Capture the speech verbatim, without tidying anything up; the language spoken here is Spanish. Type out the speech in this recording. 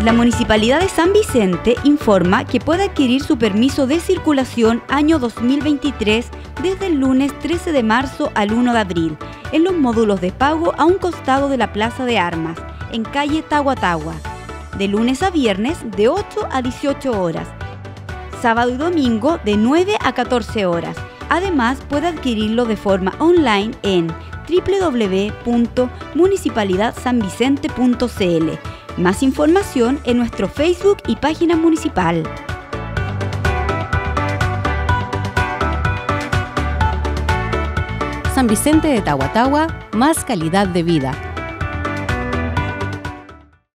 La Municipalidad de San Vicente informa que puede adquirir su permiso de circulación año dos mil veintitrés desde el lunes trece de marzo al uno de abril en los módulos de pago a un costado de la Plaza de Armas, en calle Tahuatahua, de lunes a viernes de ocho a dieciocho horas, sábado y domingo de nueve a catorce horas. Además, puede adquirirlo de forma online en doble u doble u doble u punto municipalidad san vicente punto c l. Más información en nuestro Facebook y página municipal. San Vicente de Tahuatahua, más calidad de vida.